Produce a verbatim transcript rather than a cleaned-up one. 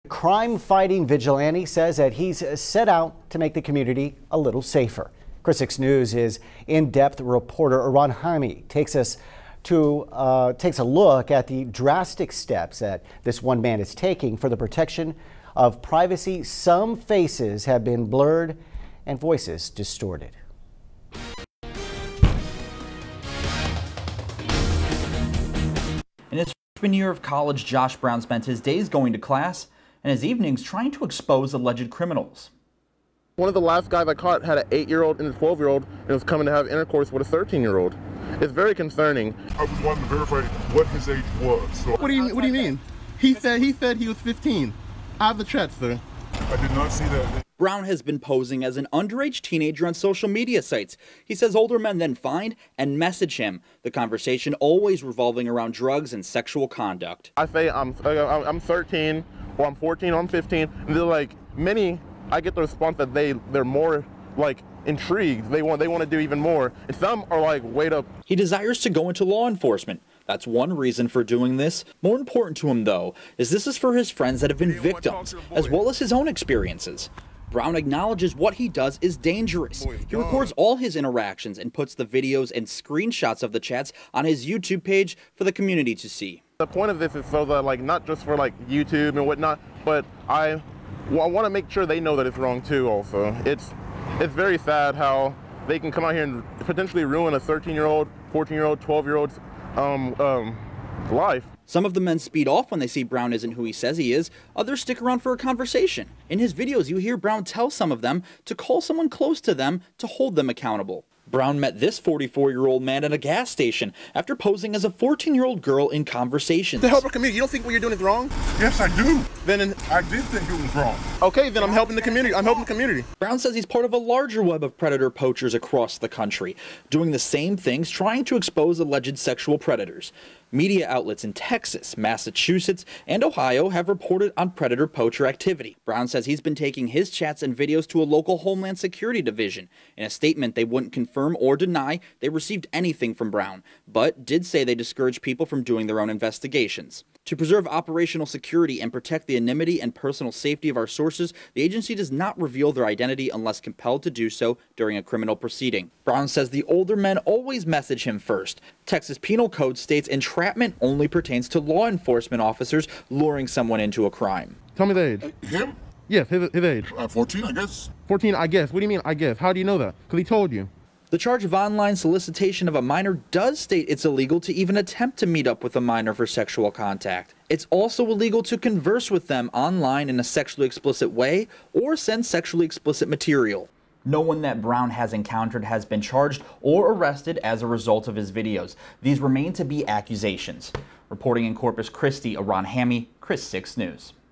Crime-fighting vigilante says that he's set out to make the community a little safer. Chris six News is in-depth reporter Aran Hami takes us to uh, takes a look at the drastic steps that this one man is taking for the protection of privacy. Some faces have been blurred and voices distorted. In his freshman year of college, Josh Brown spent his days going to class and his evenings trying to expose alleged criminals. One of the last guys I caught had an eight-year-old and a twelve-year-old and was coming to have intercourse with a thirteen-year-old. It's very concerning. I was wanting to verify what his age was. So what do you What do you mean? He said he said he was fifteen. I have the chat, sir. I did not see that. Brown has been posing as an underage teenager on social media sites. He says older men then find and message him, the conversation always revolving around drugs and sexual conduct. I say I'm I'm thirteen or I'm fourteen or I'm fifteen, and they're like, many, I get the response that they they're more like intrigued. They want they want to do even more, and some are like, wait up. He desires to go into law enforcement. That's one reason for doing this. More important to him, though, is this is for his friends that have been victims, as well as his own experiences. Brown acknowledges what he does is dangerous. He records all his interactions and puts the videos and screenshots of the chats on his YouTube page for the community to see. The point of this is so that, like, not just for like YouTube and whatnot, but I, well, I want to make sure they know that it's wrong too. Also, it's it's very sad how they can come out here and potentially ruin a thirteen-year-old, fourteen-year-old, twelve-year-old's um, um, life. Some of the men speed off when they see Brown isn't who he says he is. Others stick around for a conversation. In his videos, you hear Brown tell some of them to call someone close to them to hold them accountable. Brown met this forty-four-year-old man at a gas station after posing as a fourteen-year-old girl in conversations. To help our community, you don't think what you're doing is wrong? Yes, I do. Then in, I did think it was wrong. Okay, then I'm helping the community. I'm helping the community. Brown says he's part of a larger web of predator poachers across the country, doing the same things, trying to expose alleged sexual predators. Media outlets in Texas, Massachusetts, and Ohio have reported on predator poacher activity. Brown says he's been taking his chats and videos to a local Homeland Security division. In a statement, they wouldn't confirm or deny they received anything from Brown, but did say they discourage people from doing their own investigations. To preserve operational security and protect the anonymity and personal safety of our sources, the agency does not reveal their identity unless compelled to do so during a criminal proceeding. Brown says the older men always message him first. Texas Penal Code states entrapment only pertains to law enforcement officers luring someone into a crime. Tell me the age. Uh, him? Yes, his, his age. Uh, fourteen, I guess. fourteen, I guess. What do you mean, I guess? How do you know that? Because he told you. The charge of online solicitation of a minor does state it's illegal to even attempt to meet up with a minor for sexual contact. It's also illegal to converse with them online in a sexually explicit way or send sexually explicit material. No one that Brown has encountered has been charged or arrested as a result of his videos. These remain to be accusations. Reporting in Corpus Christi, Aran Hami, Chris six News.